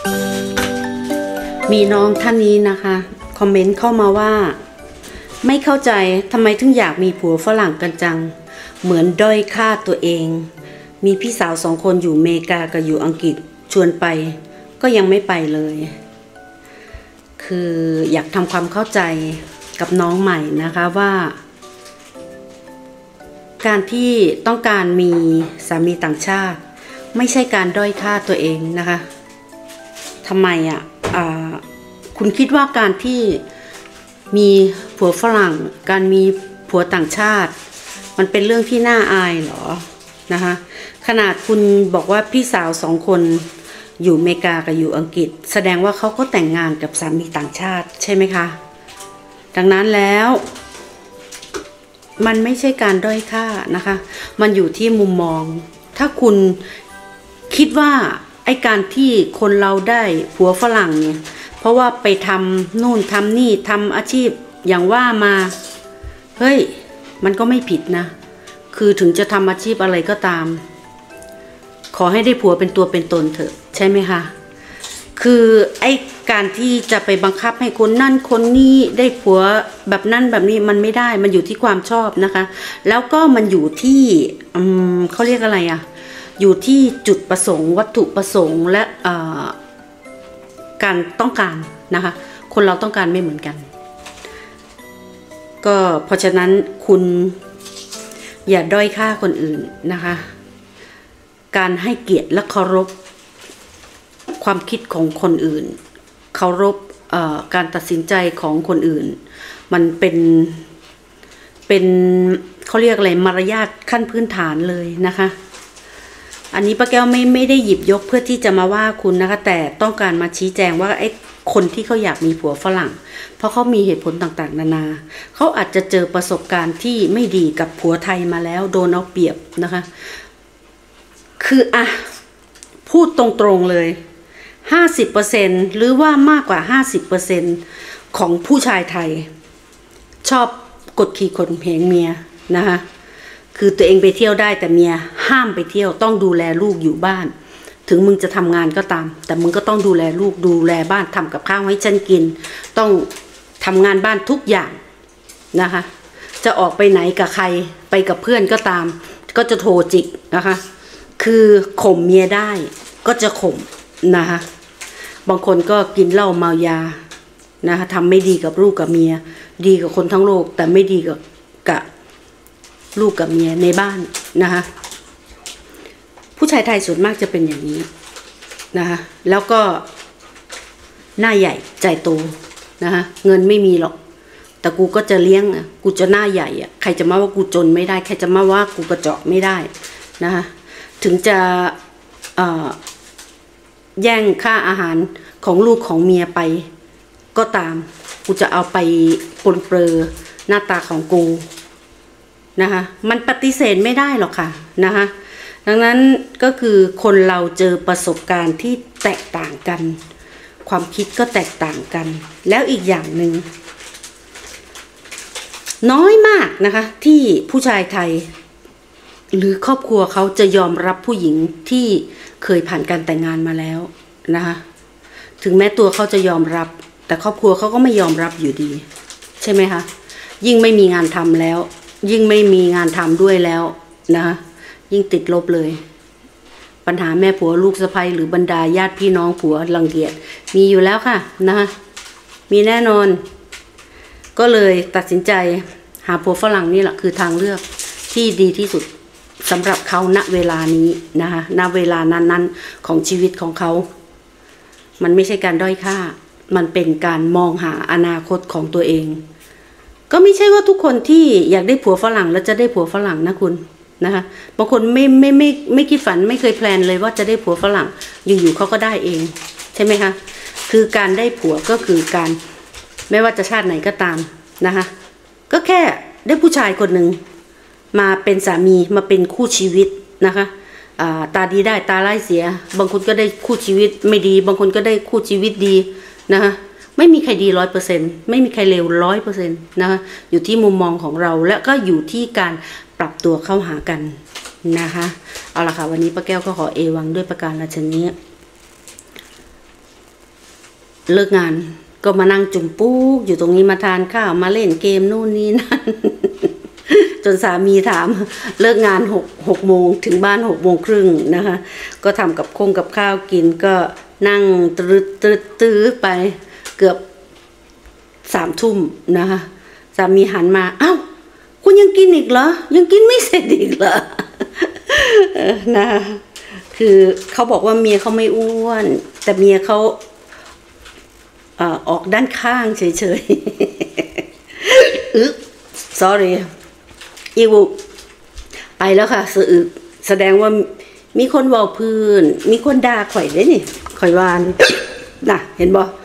มีน้องท่านนี้นะคะคอมเมนต์เข้ามาว่าไม่เข้าใจทำไมถึงอยากมีผัวฝรั่งกันจังเหมือนด้อยค่าตัวเองมีพี่สาว2 คนอยู่อเมริกากับอยู่อังกฤษชวนไปก็ยังไม่ไปเลยคืออยากทำความเข้าใจกับน้องใหม่นะคะว่าการที่ต้องการมีสามีต่างชาติไม่ใช่การด้อยค่าตัวเองนะคะทำไมคุณคิดว่าการที่มีผัวฝรั่งการมีผัวต่างชาติมันเป็นเรื่องที่น่าอายเหรอนะคะขนาดคุณบอกว่าพี่สาว2 คนอยู่อเมริกากับอยู่อังกฤษแสดงว่าเขาก็แต่งงานกับสามีต่างชาติใช่ไหมคะดังนั้นแล้วมันไม่ใช่การด้อยค่านะคะมันอยู่ที่มุมมองถ้าคุณคิดว่าไอ้การที่คนเราได้ผัวฝรั่งเนี่ยเพราะว่าไปทำนู่นทำนี่ทำอาชีพอย่างว่ามาเฮ้ยมันก็ไม่ผิดนะคือถึงจะทำอาชีพอะไรก็ตามขอให้ได้ผัวเป็นตัวเป็นตนเถอะใช่ไหมคะคือไอ้การที่จะไปบังคับให้คนนั่นคนนี้ได้ผัวแบบนั้นแบบนี้มันไม่ได้มันอยู่ที่ความชอบนะคะแล้วก็มันอยู่ที่เขาเรียกอะไรอยู่ที่จุดประสงค์วัตถุประสงค์และการต้องการนะคะคนเราต้องการไม่เหมือนกันก็เพราะฉะนั้นคุณอย่าด้อยค่าคนอื่นนะคะการให้เกียรติและเคารพความคิดของคนอื่นเคารพการตัดสินใจของคนอื่นมันเป็นเขาเรียกอะไรมารยาทขั้นพื้นฐานเลยนะคะอันนี้ป้าแก้วไม่ได้หยิบยกเพื่อที่จะมาว่าคุณนะคะแต่ต้องการมาชี้แจงว่าไอ้คนที่เขาอยากมีผัวฝรั่งเพราะเขามีเหตุผลต่างๆนานาเขาอาจจะเจอประสบการณ์ที่ไม่ดีกับผัวไทยมาแล้วโดนเอาเปรียบนะคะคือพูดตรงๆเลย50%หรือว่ามากกว่า 50% ของผู้ชายไทยชอบกดขี่ข่มเหงเมียนะคะคือตัวเองไปเที่ยวได้แต่เมียห้ามไปเที่ยวต้องดูแลลูกอยู่บ้านถึงมึงจะทำงานก็ตามแต่มึงก็ต้องดูแลลูกดูแลบ้านทำกับข้าวให้ฉันกินต้องทำงานบ้านทุกอย่างนะคะจะออกไปไหนกับใครไปกับเพื่อนก็ตามก็จะโทรจิกนะคะคือข่มเมียได้ก็จะข่มนะคะบางคนก็กินเหล้าเมายานะคะทำไม่ดีกับลูกกับเมียดีกับคนทั้งโลกแต่ไม่ดีกับลูกกับเมียในบ้านนะคะผู้ชายไทยส่วนมากจะเป็นอย่างนี้นะคะแล้วก็หน้าใหญ่ใจโตนะคะเงินไม่มีหรอกแต่กูก็จะเลี้ยงกูจะหน้าใหญ่ใครจะมาว่ากูจนไม่ได้ใครจะมาว่ากูกระจอกไม่ได้นะคะถึงจะแย่งค่าอาหารของลูกของเมียไปก็ตามกูจะเอาไปปนเปื้อหน้าตาของกูนะคะมันปฏิเสธไม่ได้หรอกค่ะนะคะดังนั้นก็คือคนเราเจอประสบการณ์ที่แตกต่างกันความคิดก็แตกต่างกันแล้วอีกอย่างหนึ่งน้อยมากนะคะที่ผู้ชายไทยหรือครอบครัวเขาจะยอมรับผู้หญิงที่เคยผ่านการแต่งงานมาแล้วนะคะถึงแม้ตัวเขาจะยอมรับแต่ครอบครัวเขาก็ไม่ยอมรับอยู่ดีใช่ไหมคะยิ่งไม่มีงานทำแล้วยิ่งไม่มีงานทำด้วยแล้วนะคะยิ่งติดลบเลยปัญหาแม่ผัวลูกสะใภ้หรือบรรดาญาติพี่น้องผัวรังเกียจมีอยู่แล้วค่ะนะคะมีแน่นอนก็เลยตัดสินใจหาผัวฝรั่งนี่แหละคือทางเลือกที่ดีที่สุดสำหรับเขาณเวลานี้นะคะณเวลานั้นๆของชีวิตของเขามันไม่ใช่การด้อยค่ามันเป็นการมองหาอนาคตของตัวเองก็ไม่ใช่ว่าทุกคนที่อยากได้ผัวฝรั่งแล้วจะได้ผัวฝรั่งนะคุณนะคะบางคนไม่คิดฝันไม่เคยแพลนเลยว่าจะได้ผัวฝรั่งอยู่ๆเขาก็ได้เองใช่ไหมคะคือการได้ผัวก็คือการไม่ว่าจะชาติไหนก็ตามนะคะก็แค่ได้ผู้ชายคนหนึ่งมาเป็นสามีมาเป็นคู่ชีวิตนะคะตาดีได้ตาร้ายเสียบางคนก็ได้คู่ชีวิตไม่ดีบางคนก็ได้คู่ชีวิตดีนะคะไม่มีใครดี100%ไม่มีใครเลว100%นะคะอยู่ที่มุมมองของเราและก็อยู่ที่การปรับตัวเข้าหากันนะคะเอาละค่ะวันนี้ป้าแก้วก็ขอเอวังด้วยประการราชนี้เลิกงานก็มานั่งจุ่มปุ๊กอยู่ตรงนี้มาทานข้าวมาเล่นเกมนู่นนี่นั่น จนสามีถามเลิกงานหกโมงถึงบ้าน6:30นะคะ ก็ทำกับข้าวกินก็นั่งตื้อไปเกือบ3 ทุ่มนะคะสามีหันมาเอ้าคุณยังกินอีกเหรอยังกินไม่เสร็จอีกเหรอ นะคือเขาบอกว่าเมียเขาไม่อ้วนแต่เมียเขาออกด้านข้างเฉยๆsorry อีวูไปแล้วค่ะสะอึกแสดงว่ามีคนเว้าพื้นมีคนด่าข่อยได้นี่ข่อยวานน่ะเห็นบ่